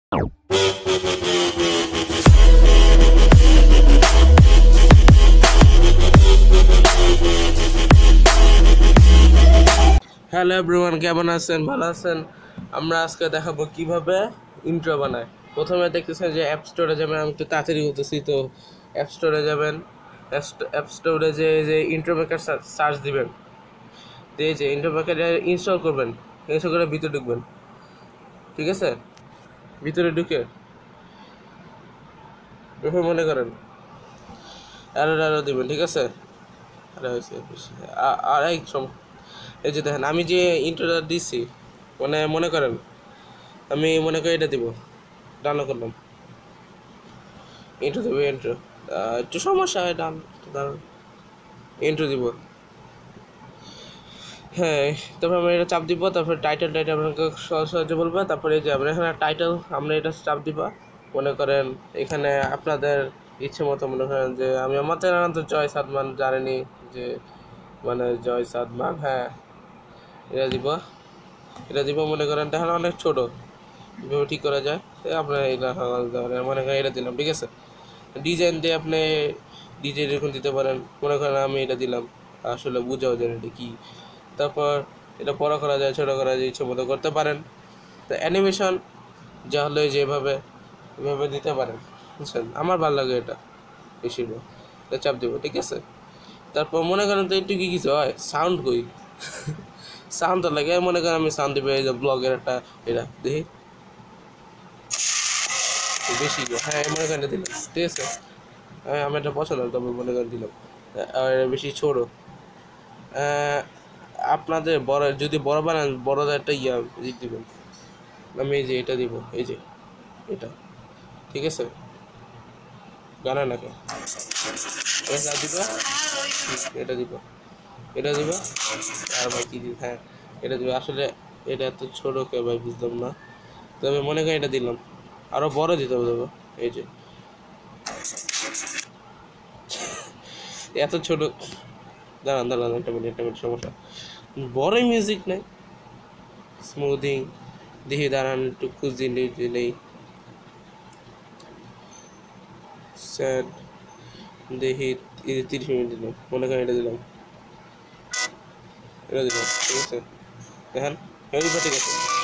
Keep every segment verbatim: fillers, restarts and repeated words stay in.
Hello everyone, কেমন আছেন? ভালো আছেন? আমরা আজকে দেখাবো কিভাবে ইন্ট্রো বানায়। প্রথমে দেখতেছেন যে অ্যাপ স্টোরে যাবেন। আমি একটু তাড়াতাড়ি বলতেছি, তো অ্যাপ স্টোরে যাবেন। অ্যাপ স্টোরে যে যে ইন্ট্রো মেকার সার্চ দিবেন, তো এই যে ইন্ট্রো মেকার ইনস্টল করবেন। ইনস্টল করে ভিতরে ঢুকবেন, ঠিক আছে? ভিতরে ঢুকে এরপর মনে করেন আরো আরো দিবেন, ঠিক আছে? আরে হয়েছে আর এই সম এই যে দেখেন আমি যে ইন্ট্রোটা দিচ্ছি, মানে মনে করেন আমি মনে করি এটা দিব, ডাউনলোড করলাম, ইন্ট্রো দেবো। ইন্ট্রো একটু সমস্যা হয়, ডান দাঁড়ান, ইন্ট্রো দিব। হ্যাঁ, তারপর আমরা এটা চাপ দিব। তারপর টাইটেল টাইটেল আপনাকে সহজ সহজে বলবো। তারপরে এই যে আমরা এখানে টাইটেল, আমরা এটা চাপ দিব। মনে করেন এখানে আপনাদের ইচ্ছে মতো মনে করেন যে আমি আমার চ্যানেল তো জয় সাদমান, জানেনি যে মানে জয় সাদমান, হ্যাঁ এটা দিব, এটা দিব। মনে করেন তাহলে অনেক ছোটো, কীভাবে ঠিক করা যায় আপনার এটা মনে করেন এটা দিলাম, ঠিক আছে? ডিজাইন দিয়ে আপনি ডিজাইন এরকম দিতে পারেন। মনে করেন আমি এটা দিলাম, আসলে বুঝাও যায় এটা কী। তারপর এটা বড় করা যায়, ছোটো করা যায়, ইচ্ছে মতো করতে পারেন। তো অ্যানিমেশন যা হলো যেভাবে এভাবে দিতে পারেন, বুঝছেন? আমার ভালো লাগে এটা বেশিরভাগ। এটা চাপ দেবো, ঠিক আছে? তারপর মনে করেন তো একটু কি কিছু হয়, সাউন্ড কই সাউন্ড তো লাগে। মনে করেন আমি সাউন্ড দেবো, এই যে ব্লগের একটা এটা দেখি বেশি, হ্যাঁ মনে করেন এটা দিলাম, ঠিক আছে? হ্যাঁ আমি এটা পছন্দ, তবে মনে করেন দিলাম। আর বেশি ছোটো আপনাদের বড়, যদি বড় বানান বড়দের একটা ইয়া দিবেন। আমি এই যে এটা দিব, এই যে এটা, ঠিক আছে? জানা না কে এটা দিব, এটা দিব, এটা দিব, আর ভাই কী দিব, হ্যাঁ এটা দিব। আসলে এটা এত ছোটো কে ভাই, বুঝলাম না। তবে মনে করেন এটা দিলাম, আরও বড় দিতে হবে। দেবো এই যে এত ছোটো, দাঁড়ান দাঁড়ান একটা মিনিট একটা মিনিট সমস্যা, বড় মিউজিক নেই, স্মুদিং দেখি, দাঁড়ান একটু খুঁজ দিলেই স্যাড দেখি, তিরিশ মিনিট দিলাম। মনে করেন এটা দিলাম, এটা দিলাম, ঠিক আছে? দেখেন ঠিক আছে,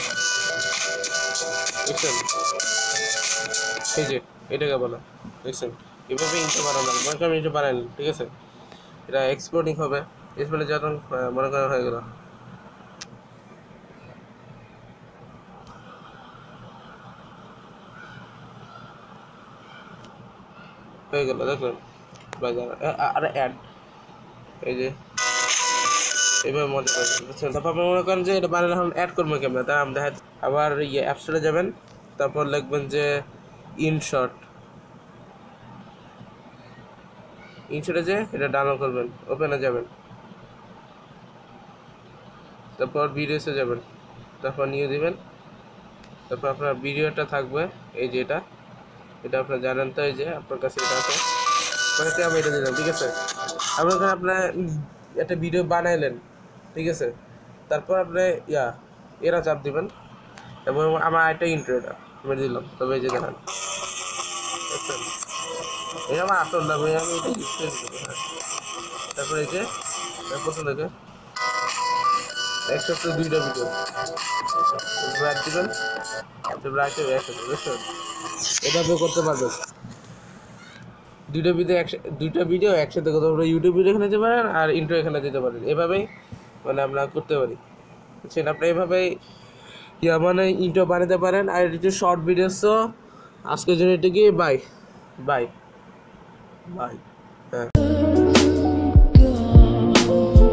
দেখছেন? এই যে এটাকে বলা, দেখছেন? এভাবে ইন্ট্রো বানানো, মনে করেন ইন্ট্রো বানালেন, ঠিক আছে? এটা এক্সপোর্টিং হবে, এক্সপোর্টে যখন মনে করেন হয়ে গেল, হয়ে গেল দেখলেন? আরে অ্যাড, এই যে এইভাবে মনে করেন, বুঝছেন? তারপর আপনি মনে করেন যে এটা বানালে এখন অ্যাড করবো কেমন, তা আমি দেখা আবার ইয়ে অ্যাপসে যাবেন। তারপর লিখবেন যে ইনশট, ইনশটে যে এটা ডাউনলোড করবেন, ওপেনে যাবেন, তারপর ভিডিওসে যাবেন, তারপর নিয়ে দিবেন। তারপর আপনার ভিডিওটা থাকবে, এই যে এটা এটা আপনার জানেন তো, এই যে আপনার কাছে এটা আছে, মানে আমি এটা দিলাম, ঠিক আছে? আপনার কাছে আপনার একটা ভিডিও বানাইলেন, ঠিক আছে? তারপর আপনি ইয়া এরা চাপ দিবেন, এবং আমার একটা ইন্ট্রো এটা আমি দিলাম। তবে এই যে দেখেন, দেখছেন? এটা আমার আসল না, আমি এটা ইউজ করে দিতে পারি। তারপরে এই যে পছন্দ থেকে একসাথে দুইটা ভিডিও ব্রাইট দিবেন, ব্রাইটে একসাথে, বুঝছেন? এভাবে করতে পারবেন। দুইটা ভিডিও একসাথে, দুইটা ভিডিও একসাথে করতে পারবেন। ইউটিউব ভিডিও এখানে দিতে পারেন আর ইন্ট্রো এখানে দিতে পারেন। এভাবেই মানে আমরা করতে পারি, বুঝছেন? আপনি এভাবেই ইয়া মানে ইন্ট্রো বানাতে পারেন। আর এটা শর্ট ভিডিওস। তো আজকের জন্য এটা কি, বাই বাই বাই, হ্যাঁ।